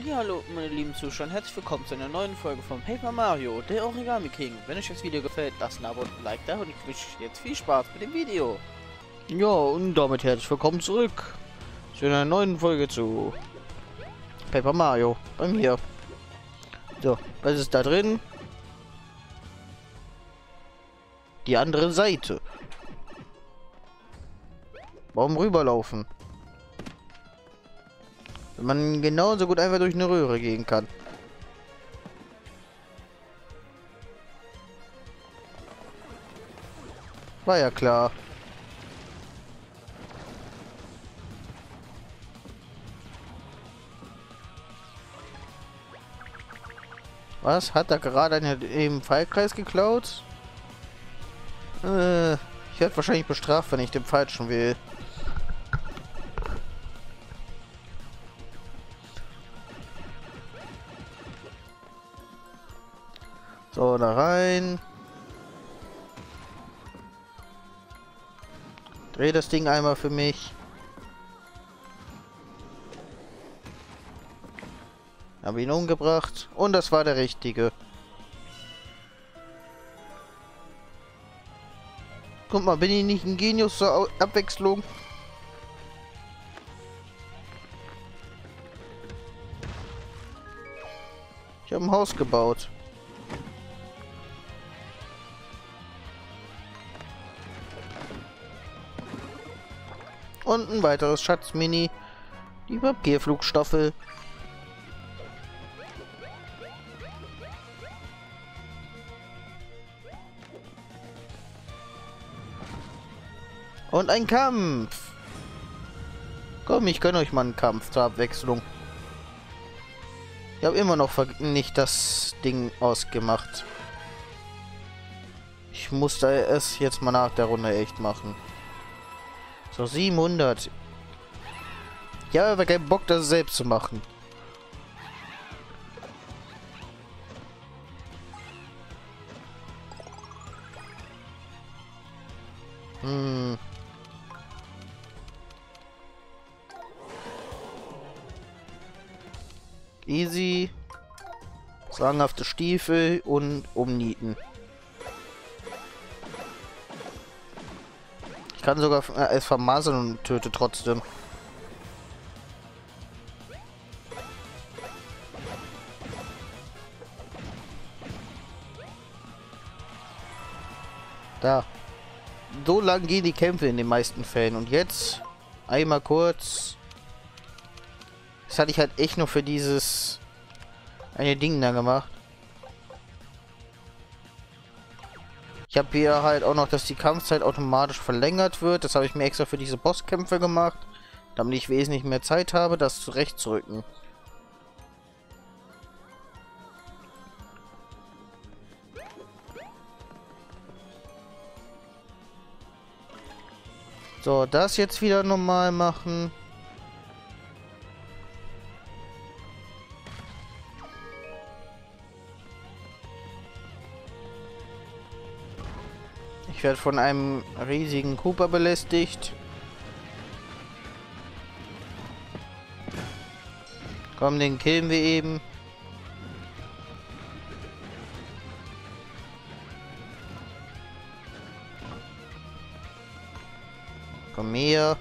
Ja, hallo meine lieben Zuschauer, herzlich willkommen zu einer neuen Folge von Paper Mario, der Origami King. Wenn euch das Video gefällt, lasst ein Abo und ein Like da und ich wünsche euch jetzt viel Spaß mit dem Video. Ja, und damit herzlich willkommen zurück zu einer neuen Folge zu Paper Mario bei mir. So, was ist da drin? Die andere Seite. Warum rüberlaufen? Wenn man genauso gut einfach durch eine Röhre gehen kann. War ja klar. Was? Hat er gerade einen Pfeilkreis geklaut? Ich werde wahrscheinlich bestraft, wenn ich den falschen will. So, da rein. Dreh das Ding einmal für mich. Habe ihn umgebracht. Und das war der richtige. Guck mal, bin ich nicht ein Genius zur Abwechslung? Ich habe ein Haus gebaut. Und ein weiteres Schatzmini. Die Papierflugstaffel. Und ein Kampf. Komm, ich gönne euch mal einen Kampf zur Abwechslung. Ich habe immer noch nicht das Ding ausgemacht. Ich muss da es jetzt mal nach der Runde echt machen. So, 700. Ich habe aber keinen Bock, das selbst zu machen. Easy. Sagenhafte Stiefel und umnieten. Ich kann sogar es vermasseln und töte trotzdem. Da. So lang gehen die Kämpfe in den meisten Fällen. Und jetzt einmal kurz. Das hatte ich halt echt nur für dieses eine Ding da gemacht. Ich habe hier halt auch noch, dass die Kampfzeit automatisch verlängert wird. Das habe ich mir extra für diese Bosskämpfe gemacht, damit ich wesentlich mehr Zeit habe, das zurechtzurücken. So, das jetzt wieder normal machen. Ich werde von einem riesigen Koopa belästigt. Komm, den killen wir eben. Komm her.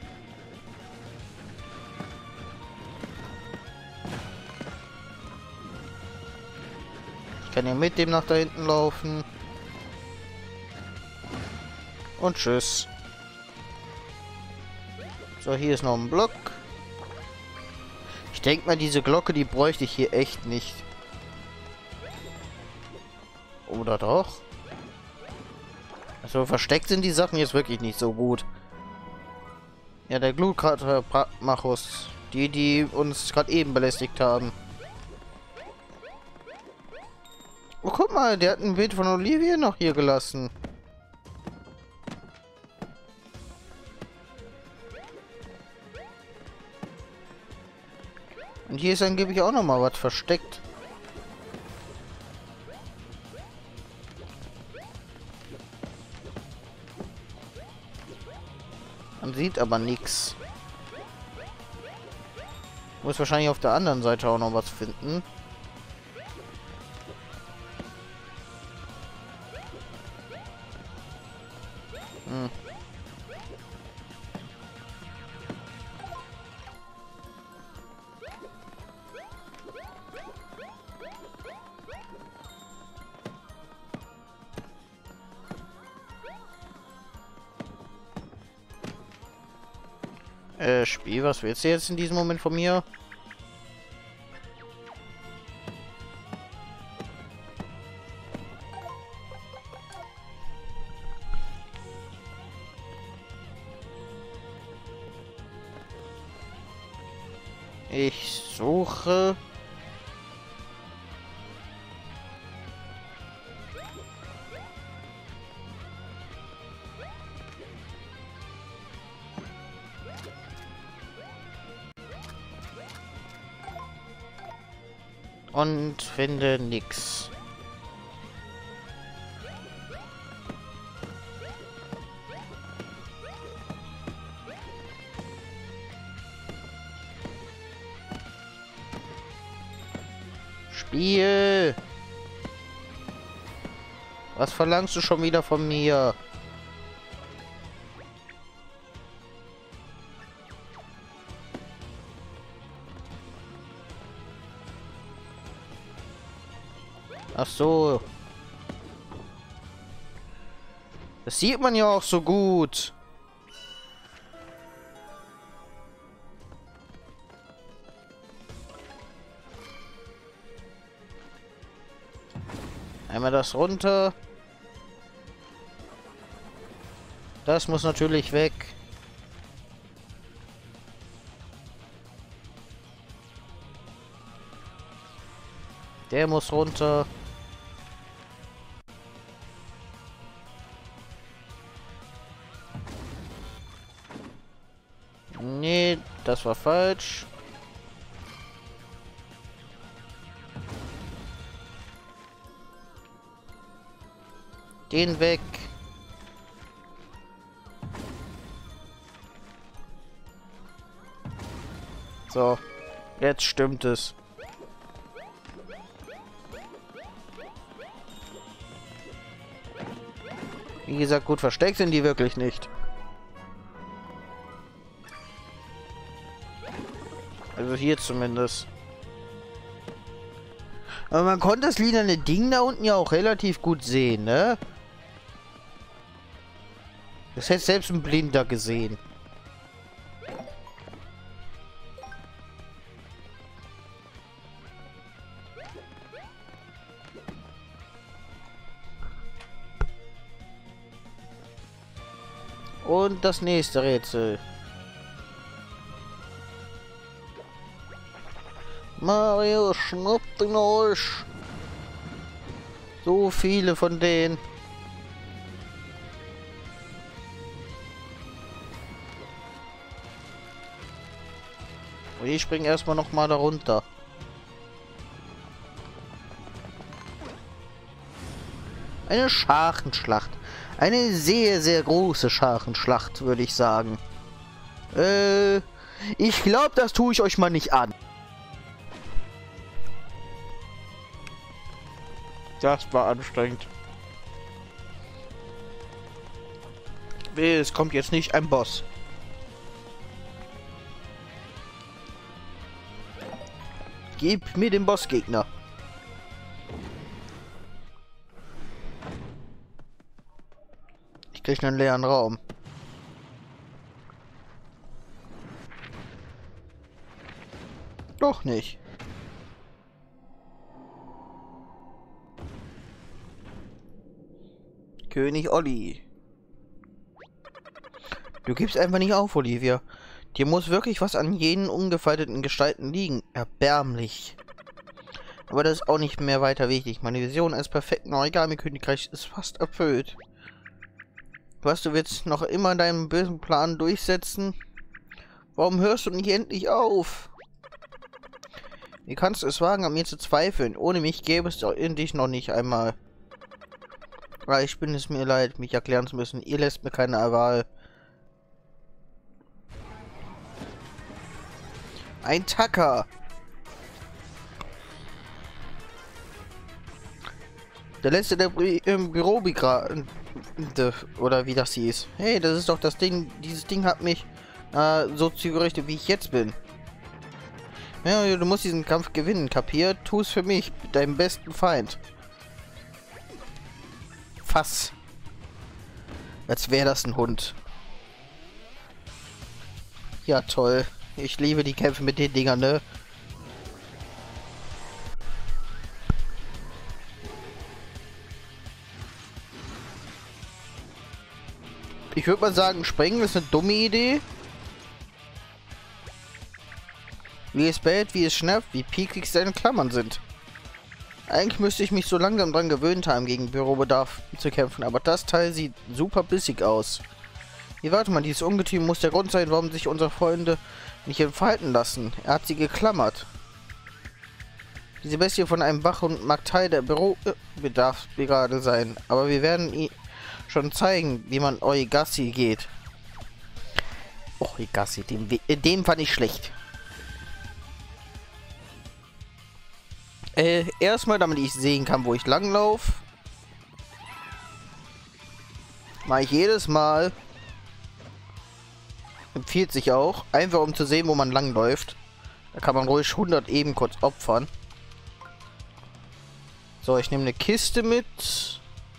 Ich kann ja mit dem nach da hinten laufen. Und tschüss. So, hier ist noch ein Block. Ich denke mal, diese Glocke, die bräuchte ich hier echt nicht. Oder doch? Also versteckt sind die Sachen jetzt wirklich nicht so gut. Ja, der Glutkrater-Machus. Die uns gerade eben belästigt haben. Oh, guck mal, der hat ein Bild von Olivia noch hier gelassen. Und hier ist angeblich auch noch mal was versteckt. Man sieht aber nichts. Muss wahrscheinlich auf der anderen Seite auch noch was finden. Hm. Spiel, was willst du jetzt in diesem Moment von mir? Ich suche... und finde nix. Spiel! Was verlangst du schon wieder von mir? Ach so. Das sieht man ja auch so gut. Einmal das runter. Das muss natürlich weg. Der muss runter. Nee, das war falsch. Den weg. So, jetzt stimmt es. Wie gesagt, gut versteckt sind die wirklich nicht. Also hier zumindest. Aber man konnte das lilane Ding da unten ja auch relativ gut sehen, ne? Das hätte selbst ein Blinder gesehen. Und das nächste Rätsel. Mario, schnappt ihn euch. So viele von denen. Und ich springe erstmal noch mal da runter. Eine Scharchenschlacht. Eine sehr, sehr große Scharchenschlacht, würde ich sagen. Ich glaube, das tue ich euch mal nicht an. Das war anstrengend. Es kommt jetzt nicht ein Boss. Gib mir den Bossgegner. Ich kriege einen leeren Raum. Doch nicht. König Olli. Du gibst einfach nicht auf, Olivia. Dir muss wirklich was an jenen ungefalteten Gestalten liegen. Erbärmlich. Aber das ist auch nicht mehr weiter wichtig. Meine Vision eines perfekten Origami-Königreichs ist fast erfüllt. Was, du willst noch immer deinen bösen Plan durchsetzen? Warum hörst du nicht endlich auf? Wie kannst du es wagen, an mir zu zweifeln? Ohne mich gäbe es in dich noch nicht einmal. Aber ich bin es mir leid, mich erklären zu müssen. Ihr lässt mir keine Wahl. Ein Tacker. Der letzte, der im Büro oder wie das hieß. Hey, das ist doch das Ding. Dieses Ding hat mich so zugerichtet, wie ich jetzt bin. Ja, du musst diesen Kampf gewinnen, kapiert? Tu es für mich, deinem besten Feind. Fass. Als wäre das ein Hund. Ja, toll. Ich liebe die Kämpfe mit den Dingern, ne? Ich würde mal sagen, sprengen ist eine dumme Idee. Wie es bellt, wie es schnappt, wie piekig seine Klammern sind. Eigentlich müsste ich mich so langsam dran gewöhnt haben, gegen Bürobedarf zu kämpfen, aber das Teil sieht super bissig aus. Hier, warte mal, dieses Ungetüm muss der Grund sein, warum sich unsere Freunde nicht entfalten lassen. Er hat sie geklammert. Diese Bestie von einem Wachhund mag Teil der Bürobedarfsbrigade sein, aber wir werden ihn schon zeigen, wie man Oigassi geht. Oigassi, dem fand ich schlecht. Erstmal, damit ich sehen kann, wo ich langlaufe, mache ich jedes Mal, empfiehlt sich auch, einfach um zu sehen, wo man langläuft. Da kann man ruhig 100 eben kurz opfern. So, ich nehme eine Kiste mit.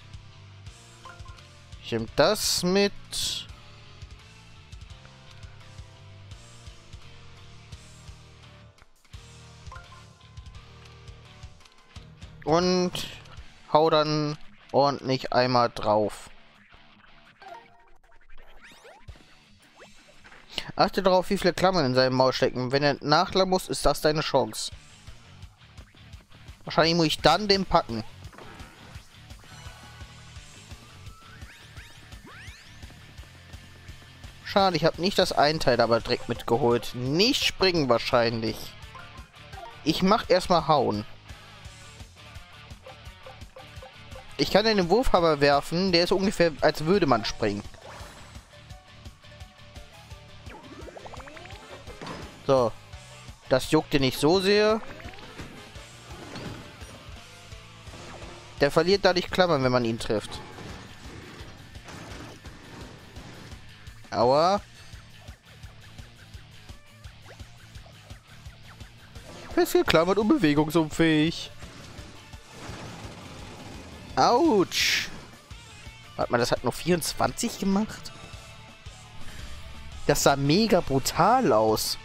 Ich nehme das mit. Und hau dann ordentlich einmal drauf. Achte darauf, wie viele Klammern in seinem Maul stecken. Wenn er nachladen muss, ist das deine Chance. Wahrscheinlich muss ich dann den packen. Schade, ich habe nicht das Einteil aber direkt mitgeholt. Nicht springen wahrscheinlich. Ich mach erstmal hauen. Ich kann den Wurfhammer werfen, der ist ungefähr, als würde man springen. So. Das juckte nicht so sehr. Der verliert dadurch Klammern, wenn man ihn trifft. Aua. Festgeklammert und bewegungsunfähig. Autsch. Warte mal, das hat nur 24 gemacht? Das sah mega brutal aus.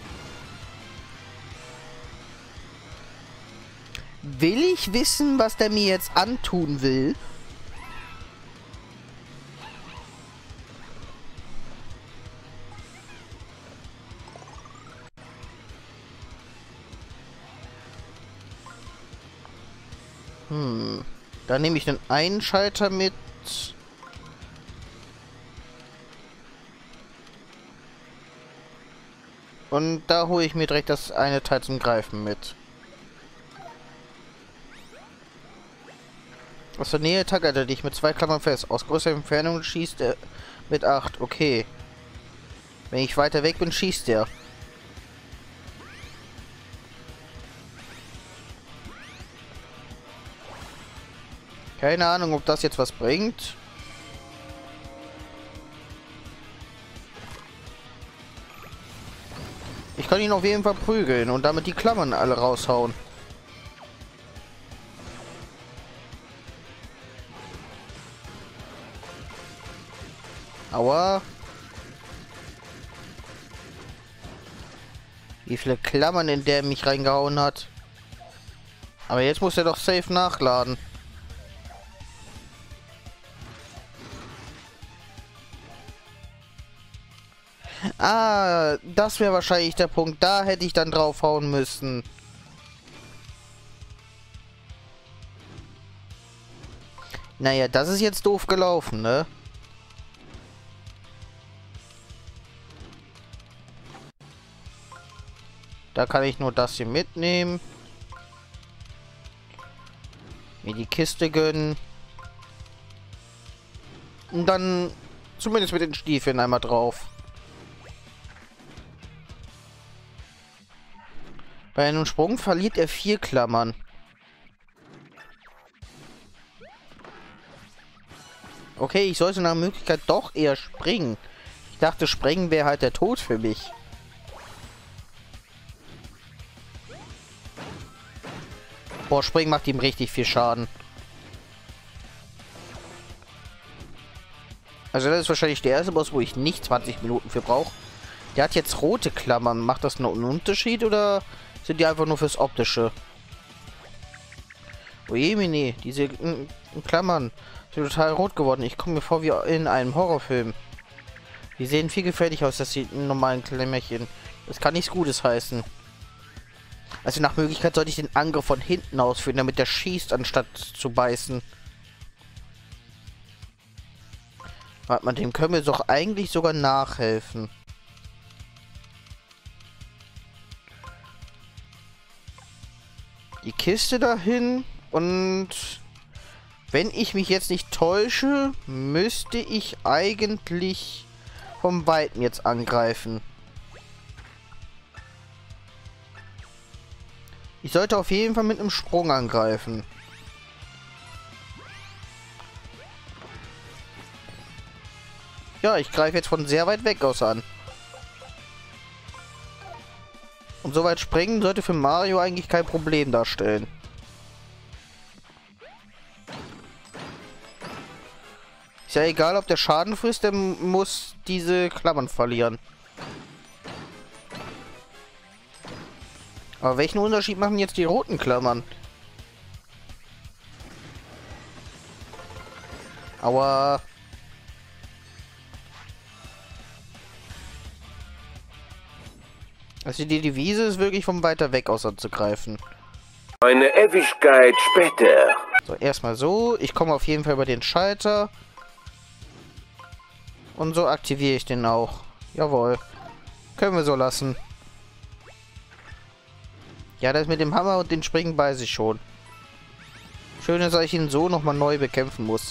Will ich wissen, was der mir jetzt antun will? Dann nehme ich den Einschalter mit. Und da hole ich mir direkt das eine Teil zum Greifen mit. Aus der Nähe tackert er dich mit 2 Klammern fest. Aus größerer Entfernung schießt er mit 8. Okay. Wenn ich weiter weg bin, schießt er. Keine Ahnung, ob das jetzt was bringt. Ich kann ihn auf jeden Fall prügeln und damit die Klammern alle raushauen. Aua. Wie viele Klammern in der mich reingehauen hat. Aber jetzt muss er doch safe nachladen. Ah, das wäre wahrscheinlich der Punkt. Da hätte ich dann draufhauen müssen. Naja, das ist jetzt doof gelaufen, ne? Da kann ich nur das hier mitnehmen. Mir die Kiste gönnen. Und dann zumindest mit den Stiefeln einmal drauf. Bei einem Sprung verliert er 4 Klammern. Okay, ich sollte nach Möglichkeit doch eher springen. Ich dachte, springen wäre halt der Tod für mich. Boah, springen macht ihm richtig viel Schaden. Also das ist wahrscheinlich der erste Boss, wo ich nicht 20 Minuten für brauche. Der hat jetzt rote Klammern. Macht das noch einen Unterschied oder sind die einfach nur fürs Optische? Ojemine, diese Klammern sind total rot geworden. Ich komme mir vor wie in einem Horrorfilm. Die sehen viel gefährlich aus, das sieht ein normalen Klemmerchen. Das kann nichts Gutes heißen. Also nach Möglichkeit sollte ich den Angriff von hinten ausführen, damit der schießt, anstatt zu beißen. Warte mal, dem können wir doch eigentlich sogar nachhelfen. Die Kiste dahin und wenn ich mich jetzt nicht täusche, müsste ich eigentlich vom Weiten jetzt angreifen. Ich sollte auf jeden Fall mit einem Sprung angreifen. Ja, ich greife jetzt von sehr weit weg aus an. Und so weit springen sollte für Mario eigentlich kein Problem darstellen. Ist ja egal, ob der Schaden frisst, der muss diese Klammern verlieren. Aber welchen Unterschied machen jetzt die roten Klammern? Aua. Also die Devise ist wirklich von weiter weg aus anzugreifen. Eine Ewigkeit später. So, erstmal so. Ich komme auf jeden Fall über den Schalter. Und so aktiviere ich den auch. Jawohl. Können wir so lassen. Ja, das mit dem Hammer und den Springen weiß ich schon. Schön ist, dass ich ihn so nochmal neu bekämpfen muss.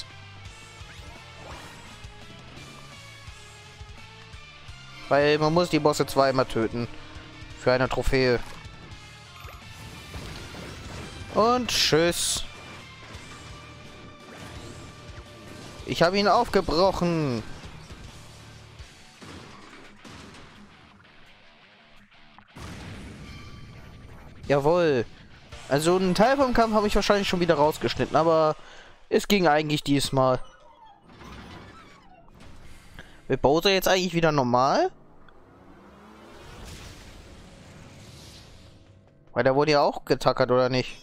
Weil man muss die Bosse zweimal töten. Für eine Trophäe. Und tschüss. Ich habe ihn aufgebrochen. Jawohl. Also einen Teil vom Kampf habe ich wahrscheinlich schon wieder rausgeschnitten, aber es ging eigentlich diesmal. Wird Bowser jetzt eigentlich wieder normal? Weil der wurde ja auch getackert, oder nicht?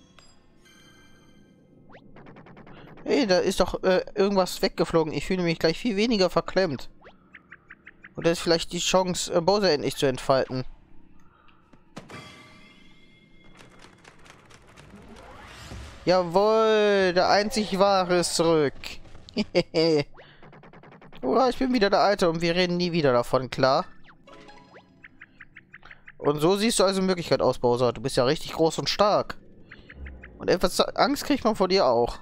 Hey, da ist doch irgendwas weggeflogen. Ich fühle mich gleich viel weniger verklemmt. Und das ist vielleicht die Chance, Bowser endlich zu entfalten. Jawohl, der einzig wahre ist zurück. Hurra, ich bin wieder der Alte und wir reden nie wieder davon, klar? Und so siehst du also Möglichkeit aus, Bowser. Du bist ja richtig groß und stark. Und etwas Angst kriegt man vor dir auch.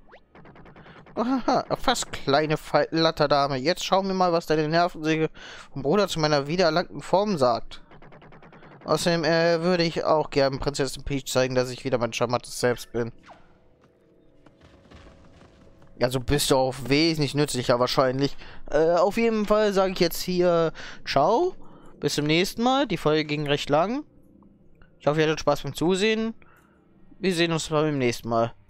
Aha, fast kleine Latterdame. Jetzt schauen wir mal, was deine Nervensäge vom Bruder zu meiner wiedererlangten Form sagt. Außerdem würde ich auch gerne Prinzessin Peach zeigen, dass ich wieder mein charmantes Selbst bin. Ja, so bist du auch wesentlich nützlicher wahrscheinlich. Auf jeden Fall sage ich jetzt hier ciao. Bis zum nächsten Mal. Die Folge ging recht lang. Ich hoffe, ihr hattet Spaß beim Zusehen. Wir sehen uns beim nächsten Mal.